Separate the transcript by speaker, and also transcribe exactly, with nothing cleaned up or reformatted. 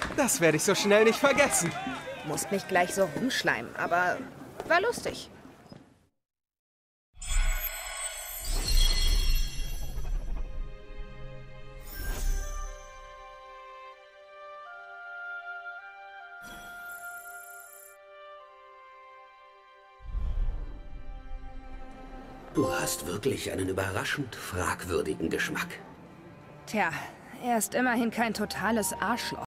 Speaker 1: Das werde ich so schnell nicht vergessen.
Speaker 2: Musst nicht gleich so rumschleimen, aber war lustig.
Speaker 3: Du hast wirklich einen überraschend fragwürdigen Geschmack.
Speaker 2: Tja, er ist immerhin kein totales Arschloch.